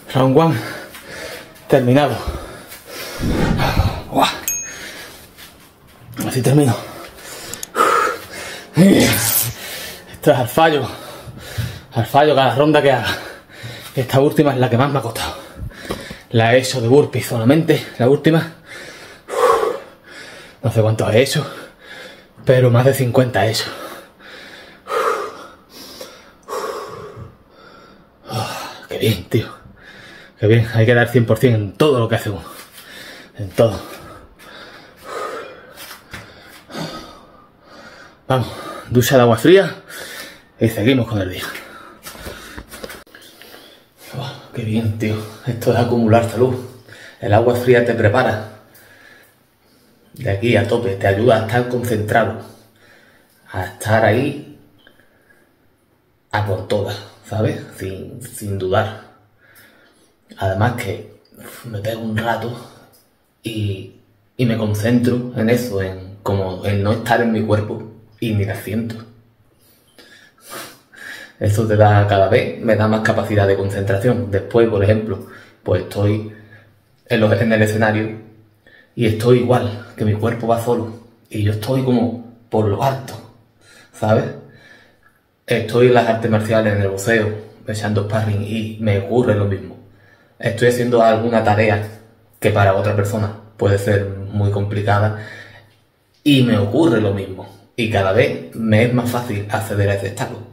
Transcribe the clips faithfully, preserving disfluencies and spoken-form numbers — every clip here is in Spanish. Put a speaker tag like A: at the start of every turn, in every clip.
A: Round one terminado. Uah. Así termino. Esto es al fallo. Al fallo cada ronda que haga. Esta última es la que más me ha costado. La he hecho de burpees solamente. La última. No sé cuánto he hecho. Pero más de cincuenta he hecho. Qué bien, tío. Qué bien. Hay que dar cien por cien en todo lo que hace uno. En todo. Vamos. Ducha de agua fría. Y seguimos con el día. Oh, qué bien, tío. Esto es acumular salud. El agua fría te prepara. De aquí a tope. Te ayuda a estar concentrado. A estar ahí. A por todas, ¿sabes? Sin, sin dudar. Además que me pego un rato y, y me concentro en eso, en, como, en no estar en mi cuerpo y ni la siento. Eso te da cada vez, me da más capacidad de concentración. Después, por ejemplo, pues estoy en, los, en el escenario y estoy igual, que mi cuerpo va solo y yo estoy como por lo alto, ¿sabes? Estoy en las artes marciales, en el boxeo, echando sparring y me ocurre lo mismo. Estoy haciendo alguna tarea que para otra persona puede ser muy complicada y me ocurre lo mismo. Y cada vez me es más fácil acceder a ese estado.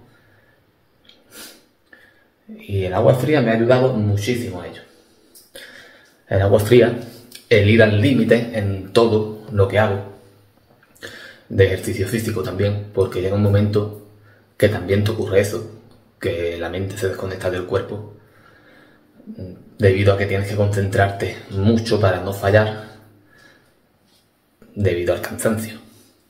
A: Y el agua fría me ha ayudado muchísimo a ello. El agua fría, el ir al límite en todo lo que hago, de ejercicio físico también, porque llega un momento que también te ocurre eso, que la mente se desconecta del cuerpo, debido a que tienes que concentrarte mucho para no fallar, debido al cansancio.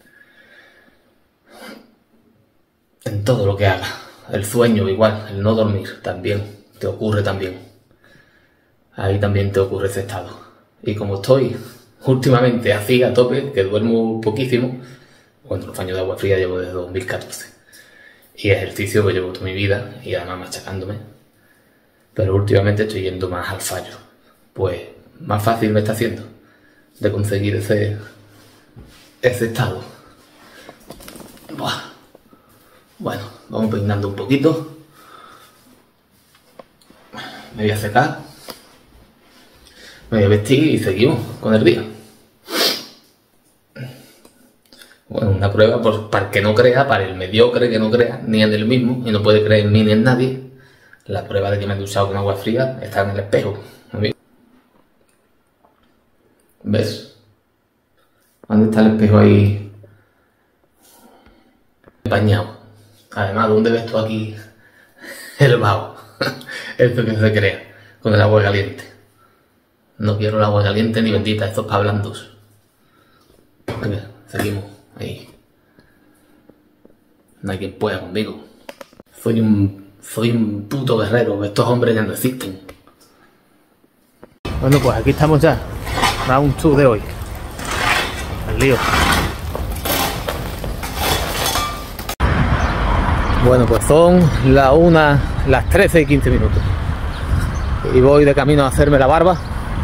A: En todo lo que hagas, el sueño igual, el no dormir también, te ocurre también. Ahí también te ocurre ese estado. Y como estoy últimamente así a tope, que duermo poquísimo, bueno, los baños de agua fría llevo desde dos mil catorce. Y ejercicio que llevo toda mi vida y además machacándome. Pero últimamente estoy yendo más al fallo. Pues más fácil me está haciendo de conseguir ese, ese estado. Buah. Bueno, vamos peinando un poquito. Me voy a secar. Me voy a vestir y seguimos con el día. Bueno, una prueba por, para el que no crea, para el mediocre que no crea, ni en él mismo, y no puede creer en mí ni en nadie. La prueba de que me he duchado con agua fría está en el espejo. ¿Ves? ¿Dónde está el espejo ahí? Bañado. Además, ¿dónde ves tú aquí el vaho? Esto que se crea con el agua caliente. No quiero el agua caliente ni bendita, esto es para blandos. Venga, seguimos ahí. No hay quien pueda conmigo. Soy un, soy un puto guerrero, estos hombres ya no existen. Bueno, pues aquí estamos ya. Round dos de hoy. El lío. Bueno, pues son las una, las trece y quince minutos. Y voy de camino a hacerme la barba.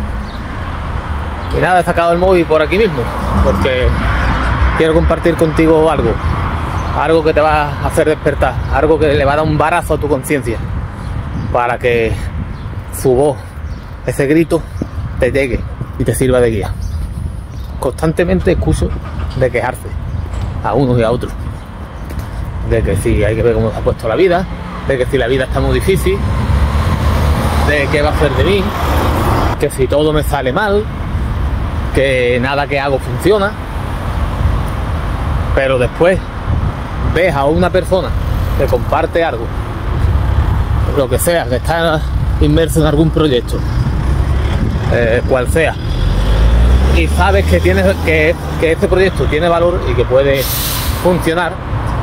A: Y nada, he sacado el móvil por aquí mismo, porque quiero compartir contigo algo. Algo que te va a hacer despertar, algo que le va a dar un barazo a tu conciencia, para que su voz, ese grito, te llegue y te sirva de guía. Constantemente escucho de quejarse a unos y a otros. De que si hay que ver cómo se ha puesto la vida, de que si la vida está muy difícil, de qué va a hacer de mí, que si todo me sale mal, que nada que hago funciona. Pero después ves a una persona que comparte algo, lo que sea, que está inmerso en algún proyecto, eh, cual sea, y sabes que, tienes, que, que este proyecto tiene valor y que puede funcionar,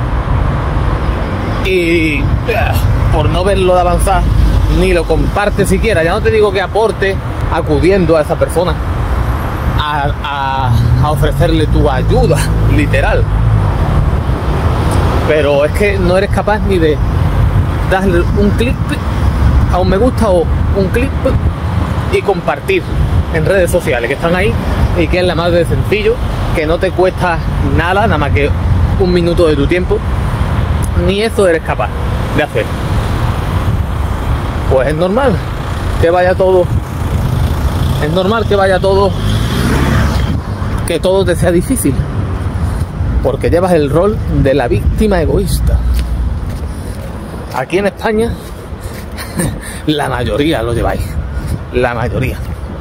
A: y por no verlo de avanzar, ni lo comparte siquiera. Ya no te digo que aporte acudiendo a esa persona a, a, a ofrecerle tu ayuda literal, pero es que no eres capaz ni de darle un clic a un me gusta o un clip y compartir en redes sociales que están ahí y que es la más de sencillo, que no te cuesta nada, nada más que un minuto de tu tiempo, ni eso eres capaz de hacer. Pues es normal que vaya todo, es normal que vaya todo, que todo te sea difícil, porque llevas el rol de la víctima egoísta. Aquí en España la mayoría lo lleváis, la mayoría.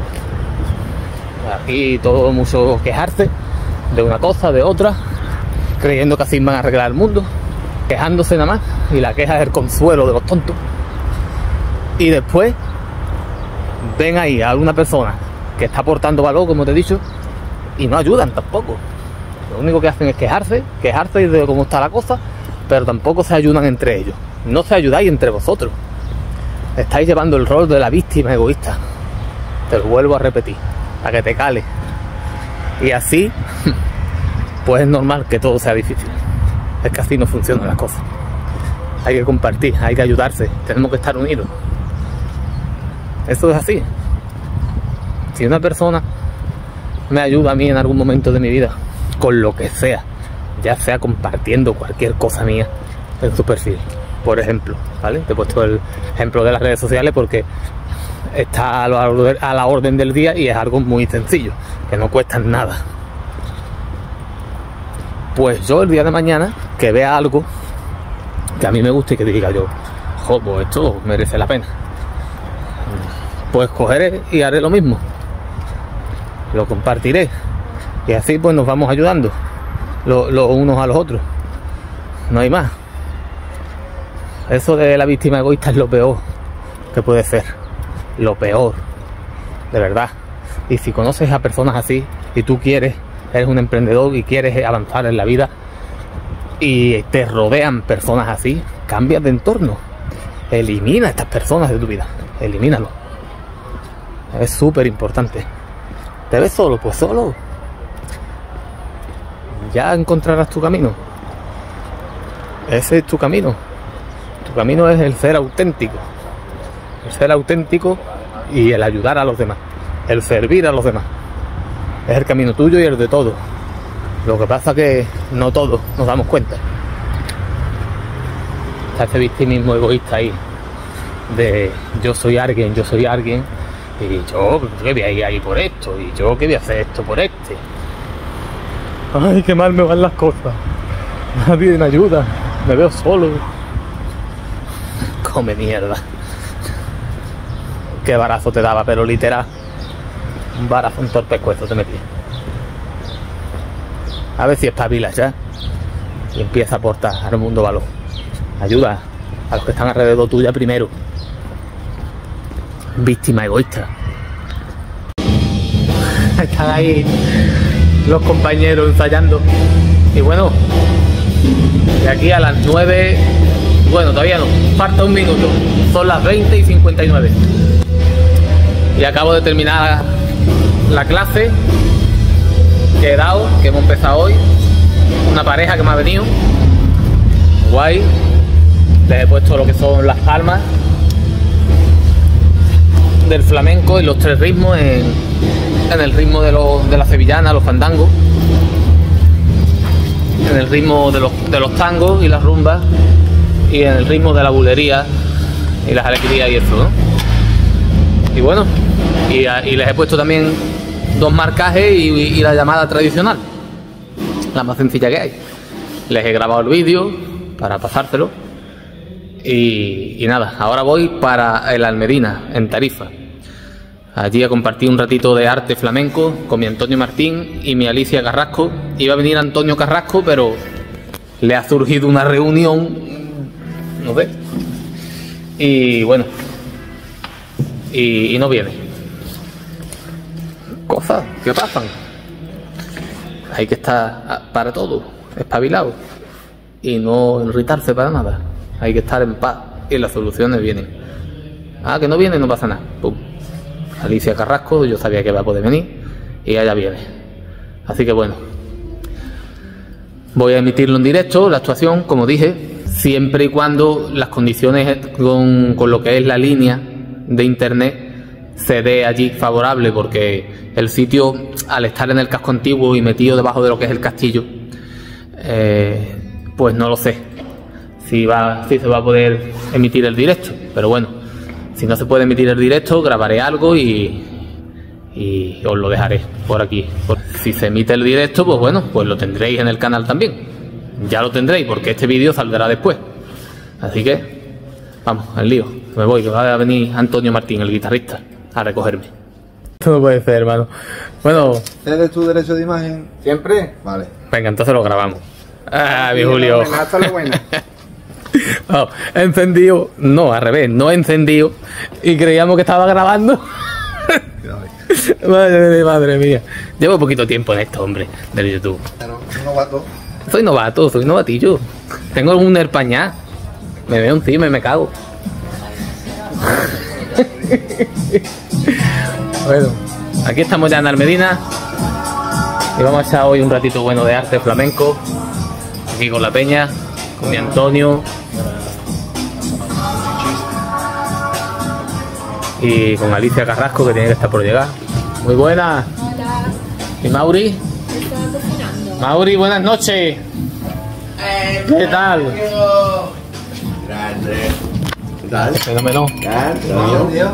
A: Aquí todo mucho quejarse de una cosa, de otra, creyendo que así van a arreglar el mundo, quejándose nada más, y la queja es el consuelo de los tontos. Y después ven ahí a una persona que está aportando valor, como te he dicho, y no ayudan tampoco. Lo único que hacen es quejarse, quejarse de cómo está la cosa, pero tampoco se ayudan entre ellos. No se ayudáis entre vosotros. Estáis llevando el rol de la víctima egoísta. Te lo vuelvo a repetir, para que te cale. Y así, pues es normal que todo sea difícil. Es que así no funcionan las cosas. Hay que compartir, hay que ayudarse, tenemos que estar unidos. Eso es así. Si una persona me ayuda a mí en algún momento de mi vida, con lo que sea, ya sea compartiendo cualquier cosa mía en su perfil, por ejemplo, ¿vale? Te he puesto el ejemplo de las redes sociales porque está a la, a la orden del día y es algo muy sencillo, que no cuesta nada. Pues yo el día de mañana que vea algo que a mí me guste y que diga yo, jo, pues esto merece la pena, pues cogeré y haré lo mismo, lo compartiré, y así pues nos vamos ayudando los, los unos a los otros, no hay más. Eso de la víctima egoísta es lo peor que puede ser, lo peor, de verdad. Y si conoces a personas así y tú quieres, eres un emprendedor y quieres avanzar en la vida y te rodean personas así, cambia de entorno, elimina a estas personas de tu vida, elimínalo. Es súper importante. ¿Te ves solo? Pues solo. Ya encontrarás tu camino. Ese es tu camino. Tu camino es el ser auténtico. El ser auténtico y el ayudar a los demás. El servir a los demás. Es el camino tuyo y el de todos. Lo que pasa es que no todos nos damos cuenta. Está ese victimismo egoísta ahí. De yo soy alguien, yo soy alguien. Y yo que voy a ir ahí por esto. Y yo que voy a hacer esto por este. Ay, qué mal me van las cosas. Nadie me ayuda. Me veo solo. Come mierda. Qué barazo te daba, pero literal. Un barazo, un torpe escuezo te metí. A ver si espabilas ya y empieza a aportar al mundo valor. Ayuda a los que están alrededor tuya primero. Víctima egoísta. Están ahí los compañeros ensayando. Y bueno, de aquí a las nueve, bueno, todavía no, falta un minuto. Son las veinte y cincuenta y nueve. Y acabo de terminar la clase que he dado, que hemos empezado hoy. Una pareja que me ha venido. Guay. Les he puesto lo que son las palmas del flamenco y los tres ritmos en, en el ritmo de, los, de la sevillana, los fandangos, en el ritmo de los, de los tangos y las rumbas, y en el ritmo de la bulería y las alegrías y eso, ¿no? Y bueno, y, y les he puesto también dos marcajes y, y la llamada tradicional, la más sencilla que hay. Les he grabado el vídeo para pasárselo y, y nada, ahora voy para el Almedina, en Tarifa. Allí a compartir un ratito de arte flamenco con mi Antonio Martín y mi Alicia Carrasco. Iba a venir Antonio Carrasco, pero le ha surgido una reunión, no sé, y bueno, y, y no viene. Cosas que pasan. Hay que estar para todo, espabilado, y no irritarse para nada. Hay que estar en paz y las soluciones vienen. Ah, que no viene, no pasa nada. Pum. Alicia Carrasco, yo sabía que iba a poder venir y ella viene. Así que bueno, voy a emitirlo en directo, la actuación, como dije, siempre y cuando las condiciones con, con lo que es la línea de internet se dé allí favorable, porque el sitio, al estar en el casco antiguo y metido debajo de lo que es el castillo, eh, pues no lo sé si, va, si se va a poder emitir el directo, pero bueno, si no se puede emitir el directo, grabaré algo y, y os lo dejaré por aquí. Si se emite el directo, pues bueno, pues lo tendréis en el canal también. Ya lo tendréis, porque este vídeo saldrá después. Así que, vamos, al lío. Me voy, que va a venir Antonio Martín, el guitarrista, a recogerme. Esto no puede ser, hermano. Bueno...
B: ¿Tienes tu derecho de imagen? ¿Siempre? Vale.
A: Venga, entonces lo grabamos. Ah, mi Julio. No, he encendido... No, al revés, no he encendido. Y creíamos que estaba grabando. Madre, madre mía. Llevo poquito tiempo en esto, hombre, del YouTube.
B: Pero, un novato.
A: Soy novato, soy novatillo. Tengo un herpañá. Me veo encima y me cago. Bueno, aquí estamos ya en Almedina. Y vamos a echar hoy un ratito bueno de arte flamenco. Aquí con la peña, con mi Antonio. Y con Alicia Carrasco, que tiene que estar por llegar. Muy buena.
C: Hola.
A: ¿Y Mauri?
C: Estaba cocinando.
A: Mauri, buenas noches.
D: Eh,
A: ¿Qué tal?
D: Grande.
B: ¿Qué tal?
A: Fenómeno.
B: Claro, tío.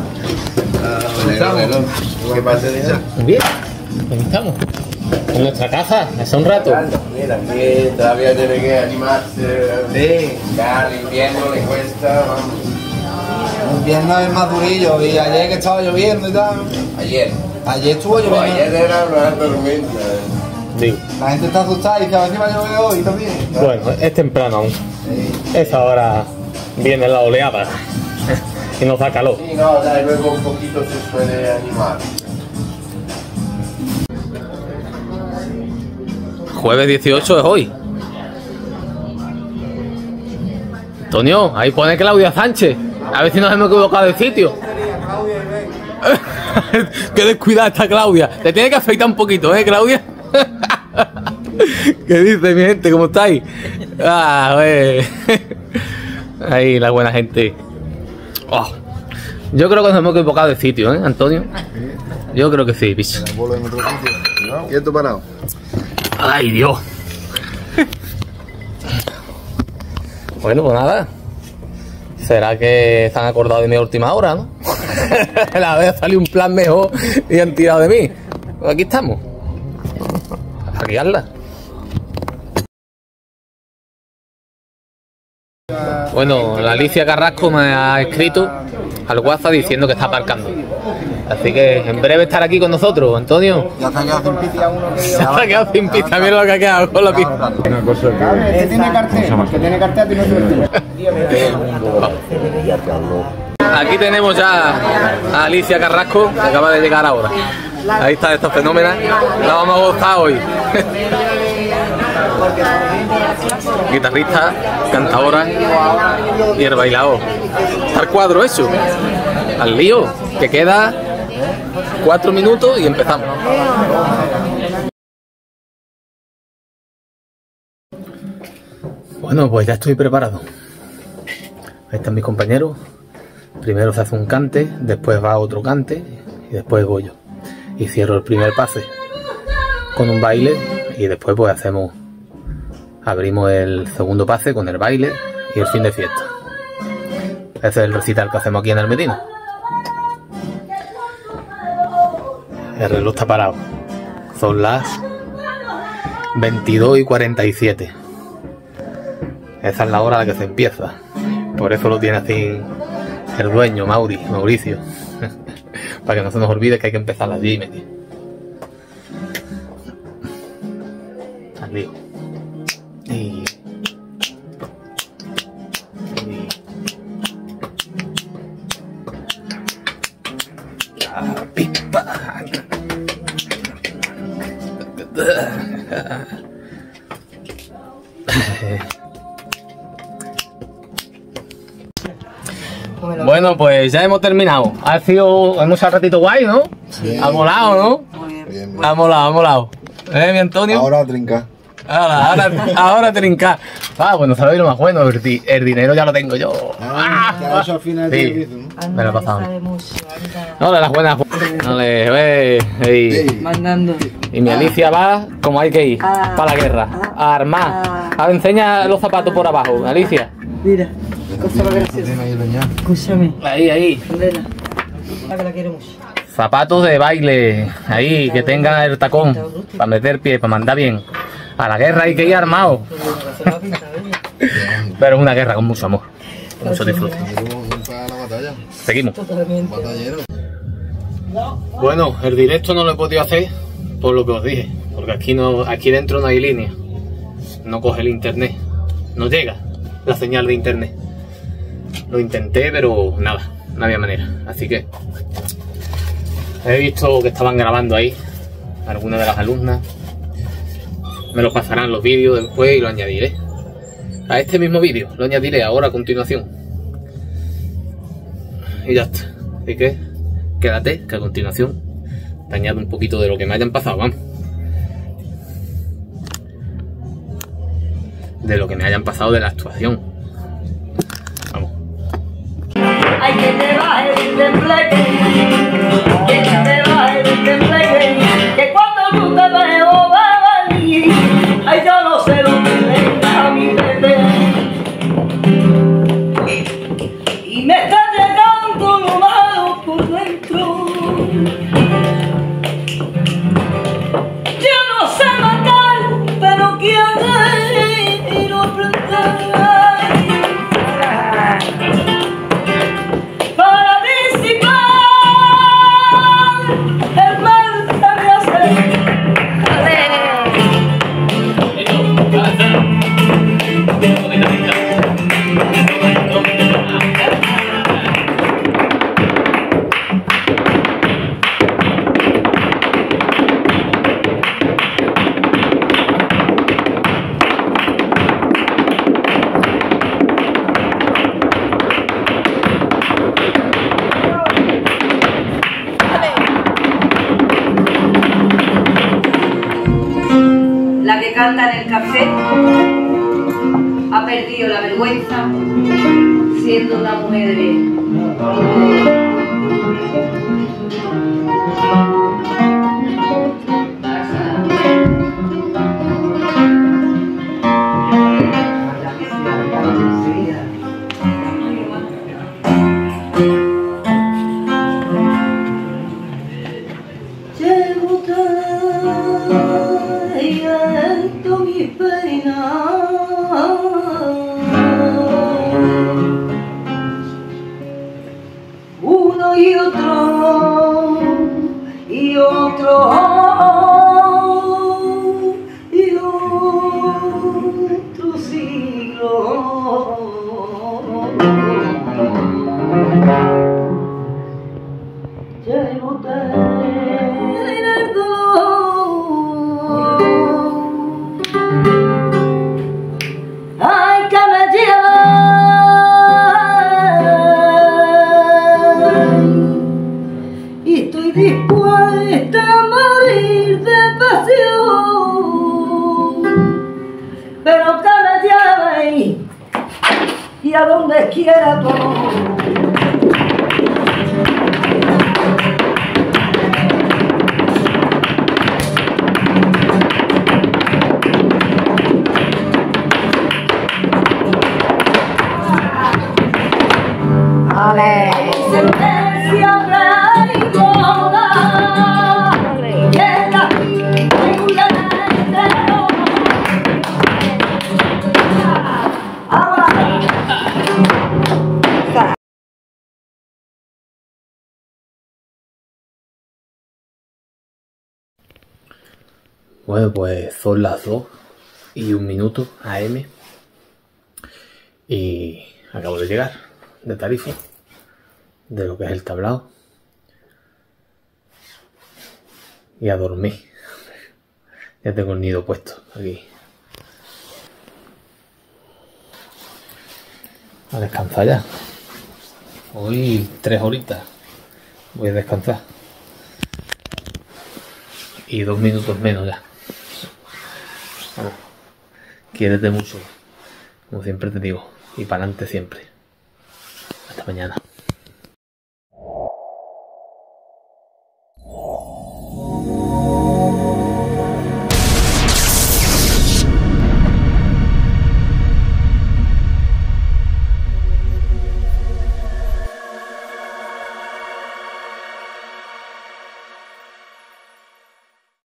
B: ¿Qué pasa, tío?
A: Muy bien. ¿Cómo estamos? En nuestra casa, hace un rato.
D: Mira, aquí todavía tiene que animarse.
B: Sí.
D: Ya el invierno le cuesta, vamos.
B: El invierno es más durillo y ayer que estaba lloviendo y tal.
D: Ayer.
B: Ayer estuvo
D: No,
B: lloviendo.
D: ayer era una tormenta.
A: Digo.
B: La gente está asustada y dice a ver si va a llover hoy también.
A: Bueno, es temprano aún.
B: Sí.
A: Esa hora viene la oleada y nos da calor.
D: Sí, no, ya luego un poquito se suele animar.
A: Jueves dieciocho es hoy. Antonio, ahí pone Claudia Sánchez. A ver si nos hemos equivocado de sitio. Qué descuidada está Claudia. Te tiene que afeitar un poquito, ¿eh, Claudia? ¿Qué dice mi gente? ¿Cómo estáis? Ah, güey. Ahí, la buena gente. Oh. Yo creo que nos hemos equivocado de sitio, ¿eh, Antonio? Yo creo que sí, bicho.
B: ¿Quieto parado?
A: Ay, Dios. Bueno, pues nada. Será que se han acordado de mi última hora, ¿no? La vez salió un plan mejor y han tirado de mí. Pues aquí estamos. A guiarla. Bueno, la Alicia Carrasco me ha escrito al WhatsApp diciendo que está aparcando. Así que en breve estará aquí con nosotros, Antonio.
B: Ya se ha quedado sin pizza uno que...
A: Se ha quedado sin pista, mira lo que ha quedado con la pista.
B: Una cosa que... Este tiene cartel, que tiene cartel y no suerte.
A: Aquí tenemos ya a Alicia Carrasco, que acaba de llegar ahora. Ahí está esta fenómena. La vamos a gozar hoy. Guitarrista, cantadora y el bailador. Está el cuadro hecho. Al lío, que queda cuatro minutos y empezamos. Bueno, pues ya estoy preparado. Ahí están mis compañeros. Primero se hace un cante, después va otro cante y después voy yo. Y cierro el primer pase con un baile y después pues hacemos, abrimos el segundo pase con el baile y el fin de fiesta. Ese es el recital que hacemos aquí en Almedina. El reloj está parado. Son las veintidós y cuarenta y siete. Esa es la hora a la que se empieza. Por eso lo tiene así el dueño, Mauri, Mauricio. Para que no se nos olvide que hay que empezar allí y medir. Al lío. Y... y... La pipa. Bueno, pues ya hemos terminado. Ha sido, hemos hecho un ratito guay, ¿no?
B: Sí.
A: Ha molado, ¿no?
B: Bien,
A: Ha molado, ha molado. ¿Eh, mi Antonio?
B: Ahora a trincar.
A: Ahora, ahora, ahora trincar. Ah, pues no sabéis lo más bueno, el, di- el dinero ya lo tengo yo.
B: Ah, que eso al final
A: Sí.
B: te lo hizo, ¿no?
A: Me lo he pasado.
E: sabe mucho, anda.
A: No, de las buenas. No le ve. ey.
E: Mandando.
A: Y mi Alicia va como hay que ir,
E: Ah.
A: para la guerra, a armar.
E: Ah.
A: Ahora enseña los zapatos por abajo, Alicia.
E: Mira, cosa más graciosa. Escúchame,
A: Ahí, ahí.
E: Andela. La que la quiero mucho.
A: Zapatos de baile, ahí, que tengan el tacón, para meter pie, para mandar bien. A la guerra hay que ir armado. Pero es una guerra con mucho amor, con mucho disfrute.
B: Para la batalla.
A: Seguimos.
E: Totalmente.
B: Batallero.
A: Bueno, el directo no lo he podido hacer por lo que os dije, porque aquí no, aquí dentro no hay línea, no coge el internet, no llega la señal de internet. Lo intenté, pero nada, no había manera. Así que he visto que estaban grabando ahí algunas de las alumnas. Me lo pasarán los vídeos después y lo añadiré a este mismo vídeo, lo añadiré ahora a continuación. Y ya está. Así que quédate, que a continuación te añado un poquito de lo que me hayan pasado, vamos. De lo que me hayan pasado de la actuación. Vamos.
F: Ay, que te baje el tembleque, que te baje el tembleque, que cuando tú te veo va a venir, ay, yo no sé lo que le da a mi bebé. Y me está llegando lo malo por dentro. Yo no sé matar, pero quiero aprender. Para disipar el mal que me hace.
G: La que canta en el café ha perdido la vergüenza siendo una mujer de bien.
F: Llevo trayendo mi pena, uno y otro y otro y otro siglo. Llevo en el dolor, ay, que me lleva, y estoy dispuesta a morir de pasión, pero que me lleve y a donde quiera tu amor. Sentencia traidora, que la figura de ahora.
A: Bueno, pues son las dos y un minuto A M y acabo de llegar de Tarifa, de lo que es el tablao, y a dormir. Ya tengo el nido puesto aquí. A descansar ya. Hoy tres horitas voy a descansar. Y dos minutos menos ya. Vamos. quiérete mucho, como siempre te digo, y para adelante siempre. Hasta mañana.